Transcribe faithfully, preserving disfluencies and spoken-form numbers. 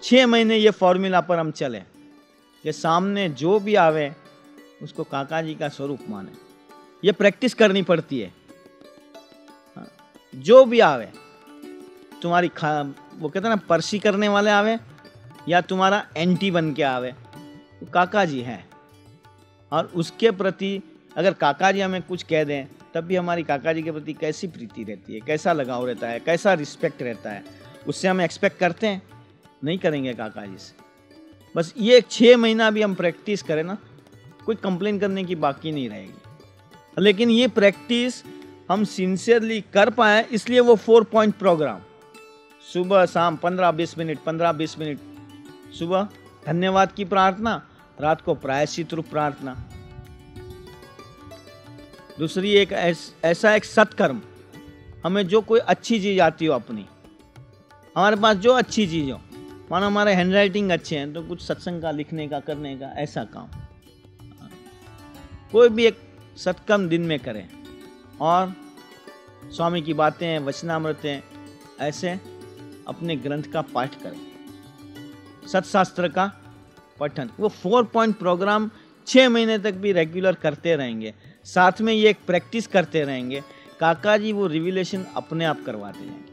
छः महीने ये फॉर्मूला पर हम चले कि सामने जो भी आवे उसको काका जी का स्वरूप माने। ये प्रैक्टिस करनी पड़ती है। जो भी आवे, तुम्हारी खा वो कहते हैं ना, परसी करने वाले आवे या तुम्हारा एंटी बन के आवे, तो काका जी हैं। और उसके प्रति अगर काका जी हमें कुछ कह दें तब भी हमारी काका जी के प्रति कैसी प्रीति रहती है, कैसा लगाव रहता है, कैसा रिस्पेक्ट रहता है, उससे हम एक्सपेक्ट करते हैं? नहीं करेंगे काका जी से। बस ये छः महीना भी हम प्रैक्टिस करें ना, कोई कंप्लेन करने की बाकी नहीं रहेगी। लेकिन ये प्रैक्टिस हम सिंसियरली कर पाए, इसलिए वो फोर पॉइंट प्रोग्राम सुबह शाम पंद्रह बीस मिनट पंद्रह बीस मिनट, सुबह धन्यवाद की प्रार्थना, रात को प्रायश्चित रूप प्रार्थना। दूसरी एक ऐस, ऐसा एक सत्कर्म, हमें जो कोई अच्छी चीज़ आती हो अपनी, हमारे पास जो अच्छी चीज़ हो, मानो हमारे हैंड राइटिंग अच्छे हैं तो कुछ सत्संग का लिखने का करने का ऐसा काम, कोई भी एक सत्कर्म दिन में करें और स्वामी की बातें, वचनामृतें, ऐसे अपने ग्रंथ का पाठ करें, सत्शास्त्र का पठन। वो फोर पॉइंट प्रोग्राम छः महीने तक भी रेगुलर करते रहेंगे, साथ में ये एक प्रैक्टिस करते रहेंगे, काका जी वो रिविलेशन अपने आप करवाते जाएंगे।